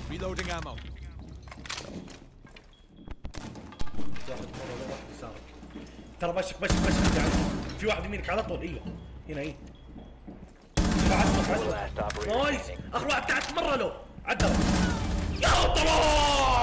Reloading ammo. واحد مرة واحد يسارك. ترى بشك يعني في واحد يمينك على طول. ايوه هنا ايه. نايس. اخر واحد تحت مرة له عدل. يا طلال